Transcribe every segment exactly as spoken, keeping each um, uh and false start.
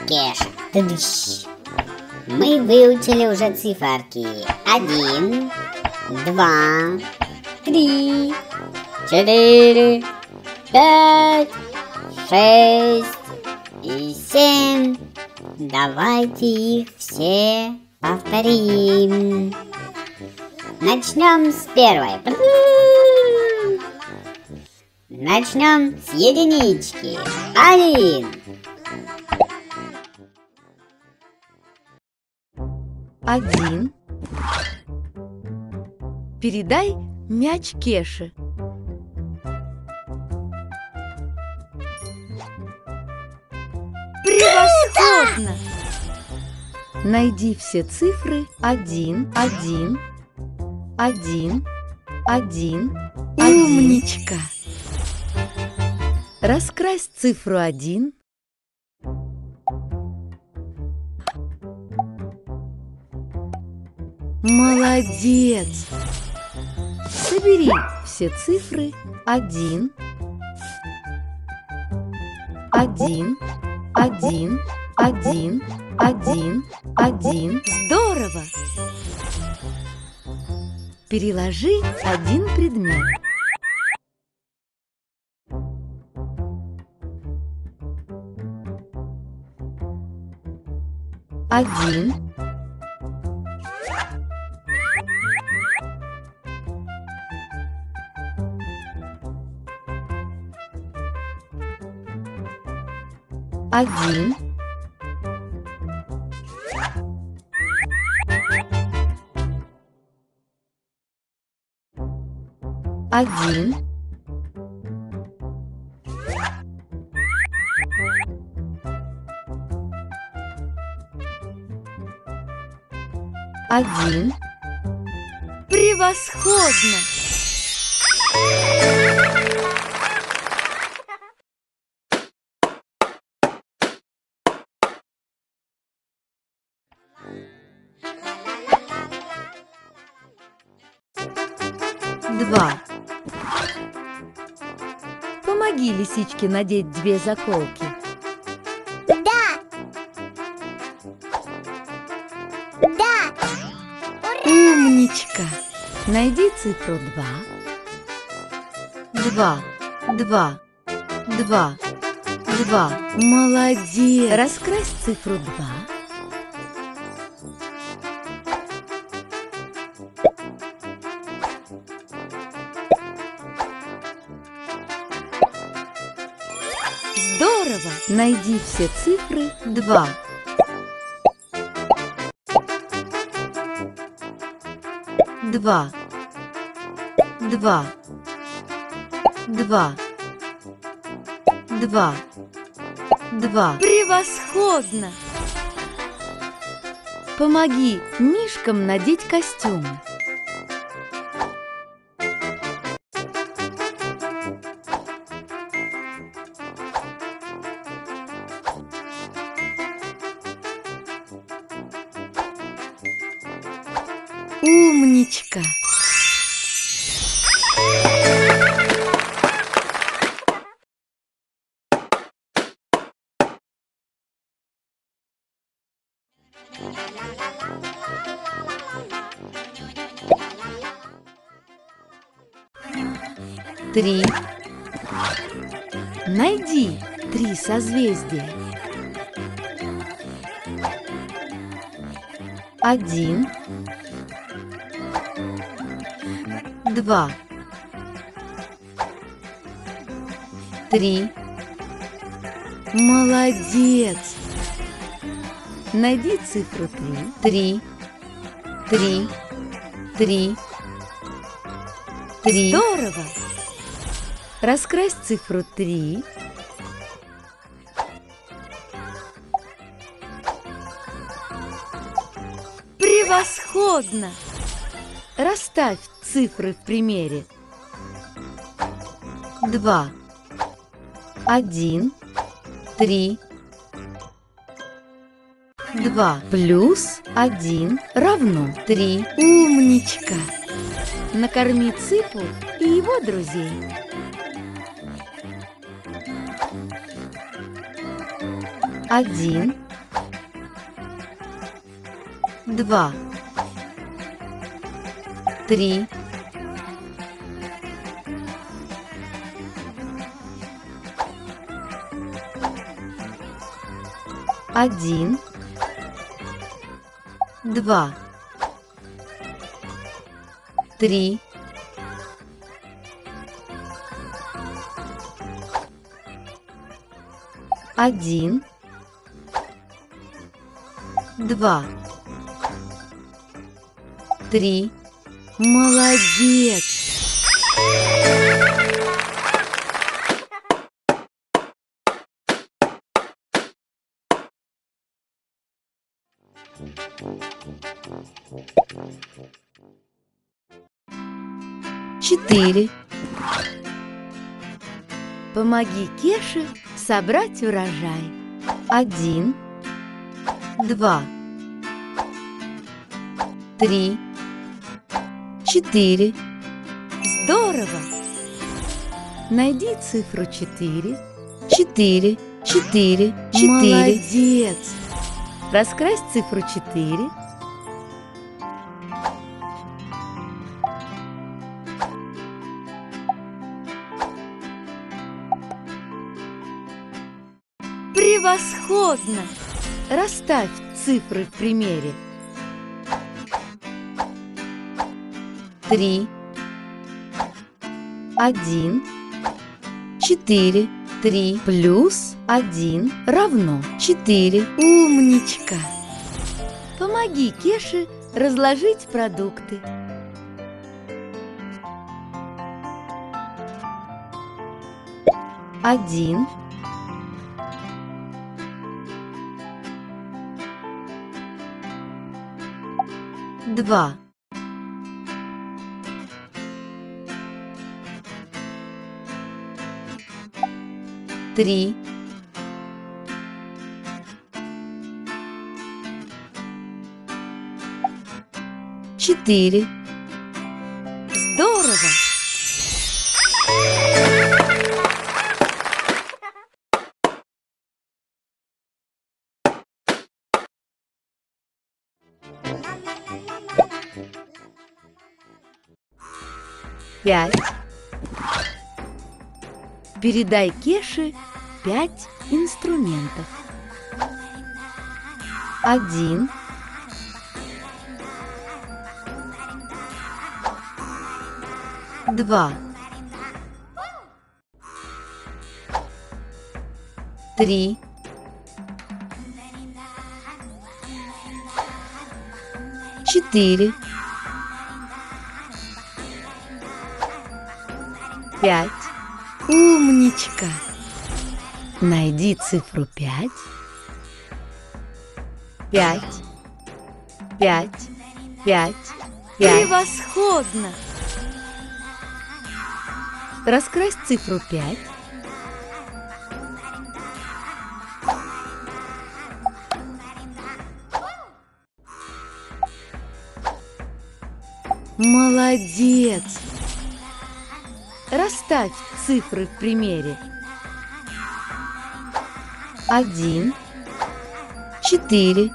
Кеша. Тыдыщ. Мы выучили уже циферки. Один, два, три, четыре, пять, шесть и семь. Давайте их все повторим. Начнем с первой. Начнем с единички. Один. Один. Передай мяч Кеше. Превосходно! Найди все цифры один, один, один, один. Умничка! Раскрась цифру один. Молодец! Собери все цифры один, один, один, один, один, один. Здорово! Переложи один предмет. Один. Один. Один. Один. Превосходно! Два. Помоги лисичке надеть две заколки. Да! Да! Умничка! Найди цифру два. Два. Два. Два. Два. Молодец! Раскрась цифру два. Здорово! Найди все цифры два. Два. Два. Два. Два. Два. Превосходно! Помоги мишкам надеть костюмы. Умничка! Три. Найди три созвездия. Один. Два. Три. Молодец! Найди цифру три. Три. Три. Три. Три. Здорово! Раскрась цифру три. Превосходно! Расставь цифры в примере. Два. Один. Три. Два плюс один равно три. Умничка! Накорми цыпу и его друзей. Один. два, три, один, два, три, один, два, три. Молодец! Четыре. Помоги Кеше собрать урожай. Один, два, три, четыре. Здорово! Найди цифру четыре. Четыре, четыре, четыре. Молодец! Раскрась цифру четыре. Превосходно! Расставь цифры в примере. Три, один, четыре. Три плюс один равно четыре. Умничка! Помоги Кеше разложить продукты. Один, два, три, четыре. Здорово! Пять. Передай Кеше пять инструментов. Один, два, три, четыре, пять. Умничка! Найди цифру пять. Пять, пять, пять, пять. Превосходно! Раскрась цифру пять. Молодец! Расставь цифры в примере. Один, четыре,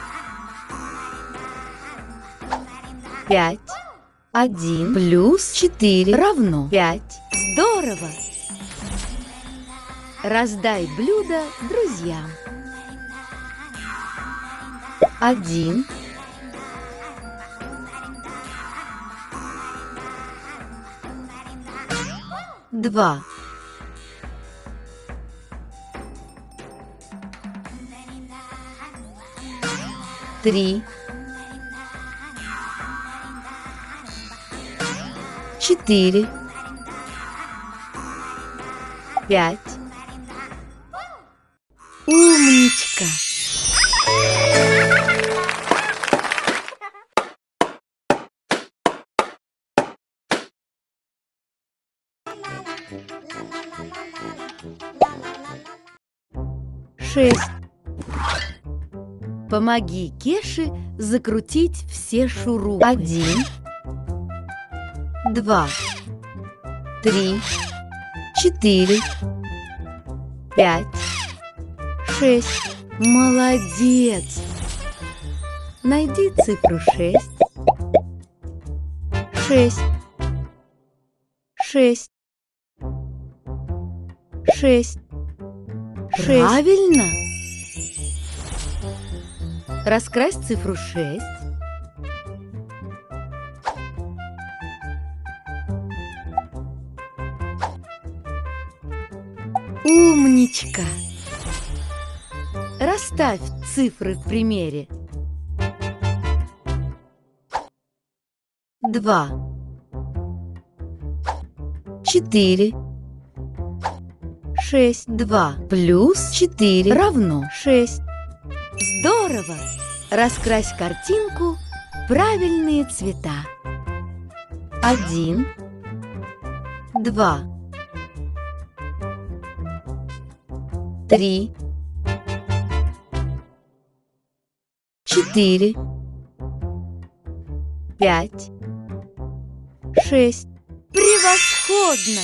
пять. Один плюс четыре равно пять. Здорово! Раздай блюдо друзьям. Один, два, три, четыре, пять. Умничка! Шесть. Помоги Кеше закрутить все шурупы. Один, два, три, четыре, пять, шесть. Молодец! Найди цифру шесть. Шесть. Шесть. Шесть. Правильно! Раскрась цифру шесть. Умничка! Расставь цифры в примере. Два. Четыре. Шесть. Два плюс четыре равно шесть. Здорово! Раскрась картинку в правильные цвета. Один. Два. Три. Четыре. Пять. Шесть. Превосходно!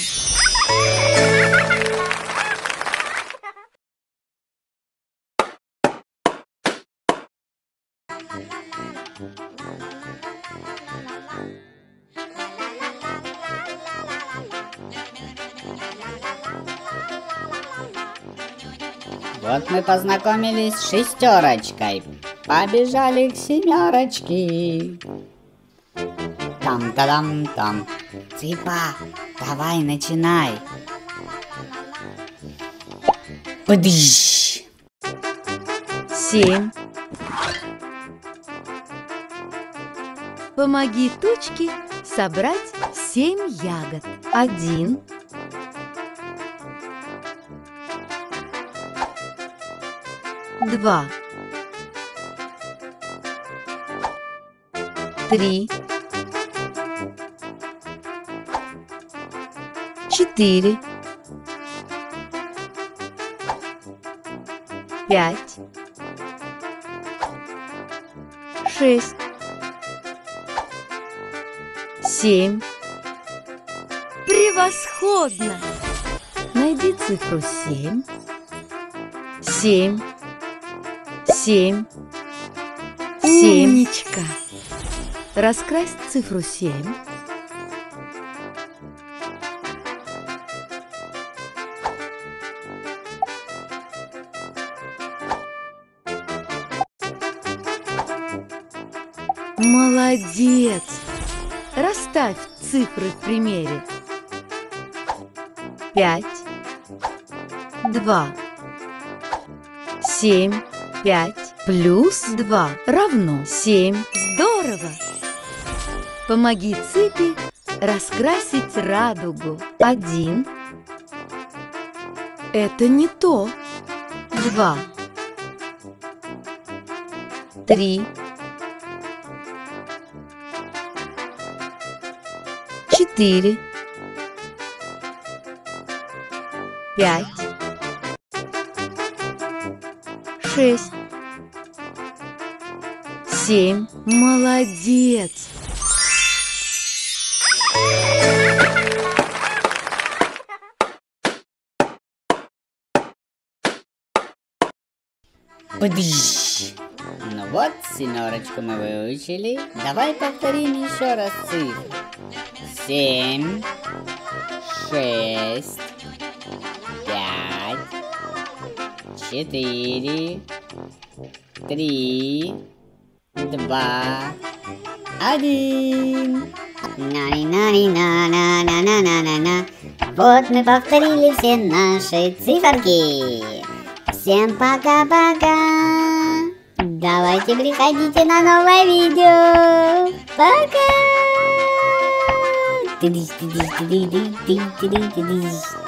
Вот мы познакомились с шестерочкой. Побежали к семерочке. Там-та-дам-там. Цыпа, давай начинай. Подыщ. Семь. Помоги тучке собрать семь ягод. Один. Два. Три. Четыре. Пять. Шесть. Семь. Превосходно! Найди цифру семь. Семь. Семь. Семечка. Раскрась цифру семь. Молодец! Расставь цифры в примере. Пять. Два. Семь. Пять плюс два равно семь. Здорово! Помоги цыпе раскрасить радугу. Один. Это не то. Два. Три. Четыре. Пять. Шесть. Семь. Молодец! Подыщ. Ну вот, семерочку мы выучили. Давай повторим еще раз цифры. Семь. Шесть. Пять. Четыре. Три. Два. Один. На-на-на-на-на-на-на-на-на. Вот мы повторили все наши циферки. Всем пока-пока. Давайте приходите на новое видео. Пока.